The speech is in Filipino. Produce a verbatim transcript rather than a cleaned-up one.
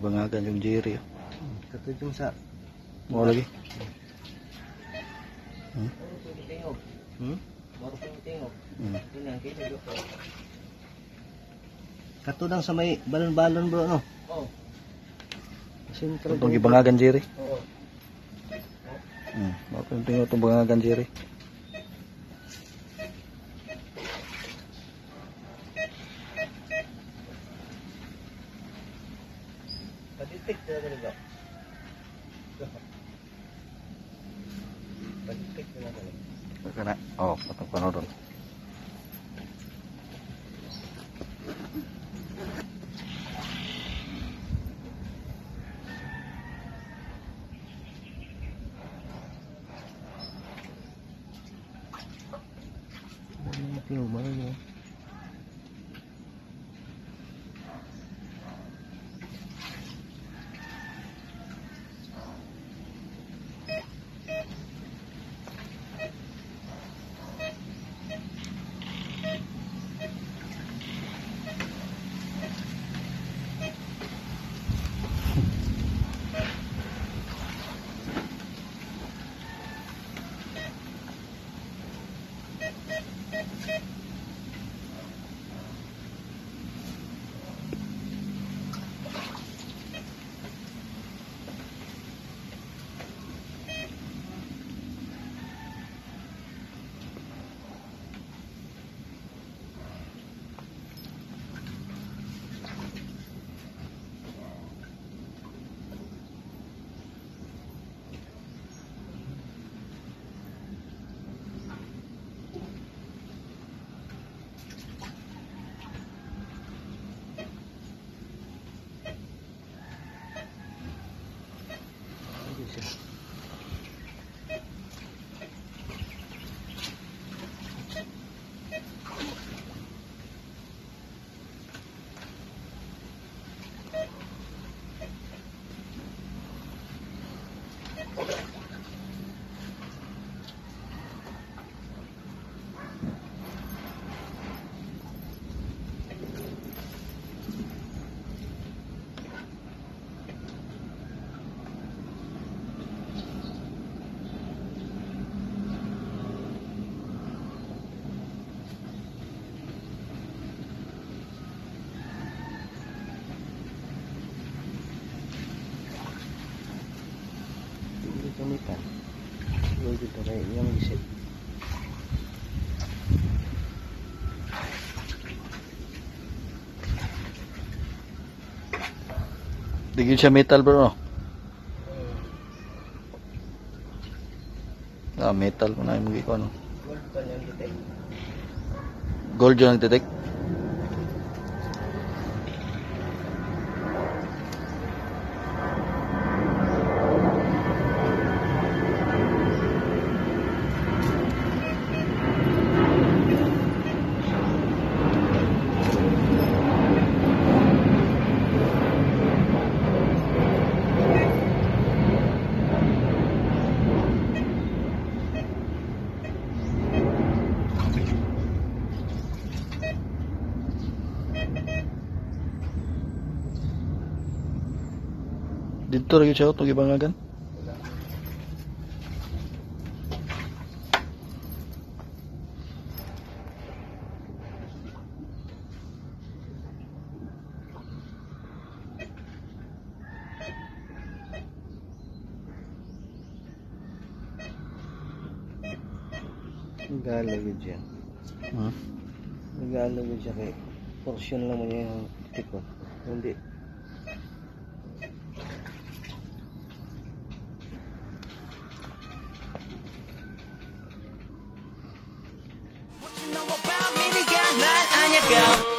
Ibangagan yung Jerry. Oh. Katulad yung sa... Mo lagi. Hmm? Ano po yung tingog? Hmm? Maro po yung tingog. Hmm. Yun lang, kaya nag po. Katulad sa may balon-balon bro, no? Oo. Sentro. Itong Ibangagan Jerry. Oo. Hmm. Mo yung tingog itong Ibangagan Jerry. Paditik na talaga. Paditik na talaga. Baka na. Oh, patang panoron. Tingog mo na. Kamitan. Huwag dito kayo niya mag-isip. Digil siya metal bro. No? Ah, metal ko na yung mga ano. Gold pa niyang detect. Gold yun ang detect. Dito lagi siya itong Ibangagan. Nag-aalagad siya. Hmm? Nag-aalagad siya kay portion lang mo niya yung titik ko. Hindi. What you know about me, 네가 난 아냐고